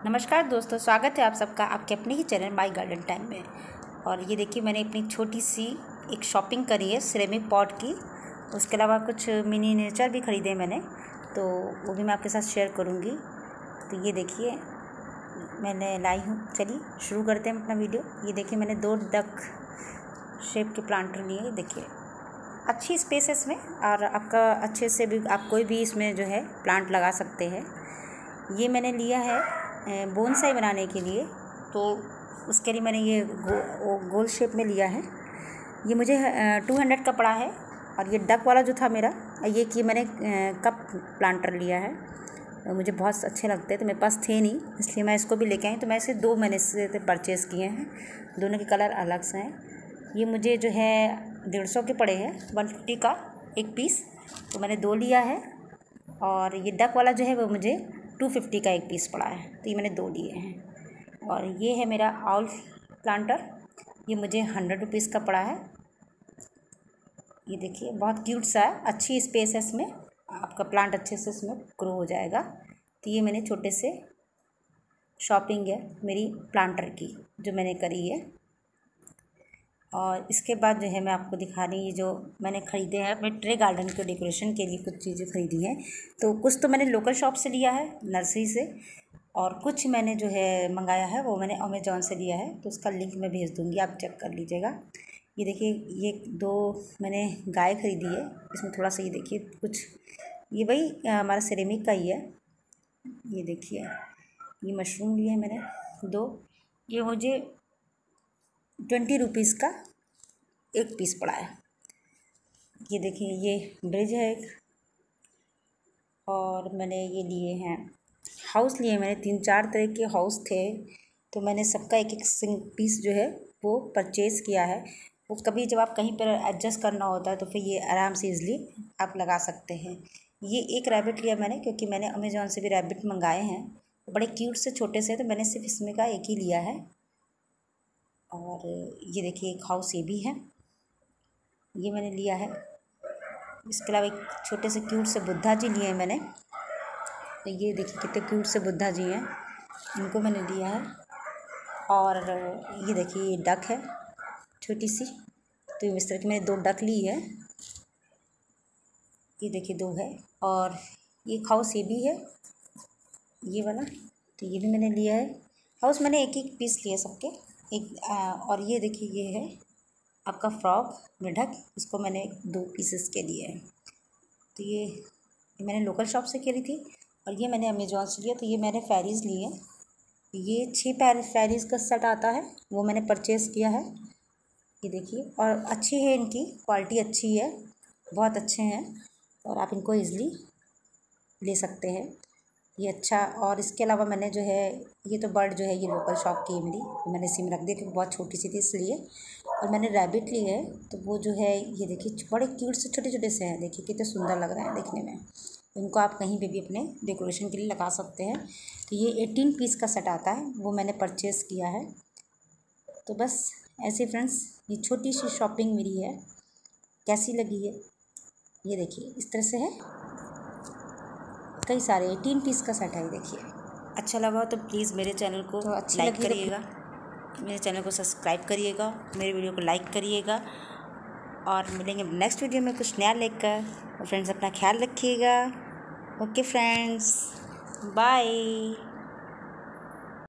नमस्कार दोस्तों, स्वागत है आप सबका आपके अपने ही चैनल माय गार्डन टाइम में। और ये देखिए, मैंने अपनी छोटी सी एक शॉपिंग करी है सिरेमिक पॉट की। उसके अलावा कुछ मिनीएचर भी ख़रीदे मैंने, तो वो भी मैं आपके साथ शेयर करूँगी। तो ये देखिए मैंने लाई हूँ। चलिए शुरू करते हैं अपना वीडियो। ये देखिए मैंने 2 डक शेप के प्लांटर लिए। देखिए अच्छी स्पेस है इसमें, और आपका अच्छे से भी आप कोई भी इसमें जो है प्लांट लगा सकते हैं। ये मैंने लिया है बोनसाई बनाने के लिए, तो उसके लिए मैंने ये गोल शेप में लिया है। ये मुझे 200 का पड़ा है। और ये डक वाला जो था मेरा, ये कि मैंने कप प्लांटर लिया है। मुझे बहुत अच्छे लगते हैं, तो मेरे पास थे नहीं, इसलिए मैं इसको भी लेके आई। तो मैं इसे 2 मैंने इससे परचेज़ किए हैं। दोनों के कलर अलग से हैं। ये मुझे जो है 150 के पड़े हैं, 150 का एक पीस, तो मैंने 2 लिया है। और ये डक वाला जो है वो मुझे 250 का एक पीस पड़ा है, तो ये मैंने 2 लिए हैं। और ये है मेरा आउल प्लांटर, ये मुझे 100 रुपीज़ का पड़ा है। ये देखिए बहुत क्यूट सा है, अच्छी स्पेस है इसमें, आपका प्लांट अच्छे से इसमें ग्रो हो जाएगा। तो ये मैंने छोटे से शॉपिंग है मेरी प्लांटर की जो मैंने करी है। और इसके बाद जो है मैं आपको दिखा रही हूँ, जो मैंने ख़रीदे हैं अपने ट्रे गार्डन के डेकोरेशन के लिए कुछ चीज़ें ख़रीदी हैं। तो कुछ तो मैंने लोकल शॉप से लिया है, नर्सरी से, और कुछ मैंने जो है मंगाया है वो मैंने अमेज़ॉन से लिया है। तो उसका लिंक मैं भेज दूँगी, आप चेक कर लीजिएगा। ये देखिए ये 2 मैंने गाय ख़रीदी है। इसमें थोड़ा सा ये देखिए कुछ, ये वही हमारा सिरेमिक का ही है। ये देखिए ये मशरूम लिए हैं मैंने 2, ये मुझे 20 रुपीज़ का एक पीस पड़ा है। ये देखिए ये ब्रिज है एक। और मैंने ये लिए हैं हाउस, लिए मैंने 3-4 तरह के हाउस थे, तो मैंने सबका एक पीस जो है वो परचेज़ किया है। वो कभी जब आप कहीं पर एडजस्ट करना होता है तो फिर ये आराम से ईज़िली आप लगा सकते हैं। ये एक रैबिट लिया मैंने, क्योंकि मैंने अमेज़ॉन से भी रैबिट मंगाए हैं, बड़े क्यूट से छोटे से, तो मैंने सिर्फ इसमें का एक ही लिया है। और ये देखिए एक हाउस ये भी है, ये मैंने लिया है। इसके अलावा एक छोटे से क्यूट से बुद्धा जी लिए हैं मैंने। तो ये देखिए कितने क्यूट से बुद्धा जी हैं, इनको मैंने लिया है। और ये देखिए ये डक है छोटी सी, तो इस तरह की मैंने 2 डक ली है। ये देखिए 2 है। और एक हाउस ये भी है, ये वाला, तो ये भी मैंने लिया है। हाउस मैंने एक एक पीस लिए सबके एक। और ये देखिए ये है आपका फ्रॉग मेढक, इसको मैंने 2 पीसेस के लिए है। तो ये मैंने लोकल शॉप से करी थी, और ये मैंने अमेज़ॉन से लिया। तो ये मैंने फेरीज़ लिए हैं, ये 6 फेरीज़ का सेट आता है, वो मैंने परचेज़ किया है। ये देखिए, और अच्छी है, इनकी क्वालिटी अच्छी है, बहुत अच्छे हैं, और आप इनको ईज़िली ले सकते हैं, ये अच्छा। और इसके अलावा मैंने जो है ये तो बर्ड जो है ये लोकल शॉप की है मेरी, मैंने इसी में रख दी क्योंकि बहुत छोटी सी थी इसलिए। और मैंने रैबिट ली है, तो वो जो है ये देखिए बड़े क्यूट से छोटे छोटे से हैं, देखिए कितने सुंदर लग रहे हैं देखने में। इनको आप कहीं पे भी अपने डेकोरेशन के लिए लगा सकते हैं। तो ये 18 पीस का सेट आता है, वो मैंने परचेज़ किया है। तो बस ऐसे फ्रेंड्स, ये छोटी सी शॉपिंग मेरी है, कैसी लगी है ये देखिए, इस तरह से है, कई सारे 18 पीस का सेट है। ये देखिए अच्छा लगा तो प्लीज़ मेरे चैनल को तो लाइक करिएगा, मेरे चैनल को सब्सक्राइब करिएगा, मेरे वीडियो को लाइक करिएगा। और मिलेंगे नेक्स्ट वीडियो में कुछ नया लेकर। और फ्रेंड्स अपना ख्याल रखिएगा। Okay friends, bye.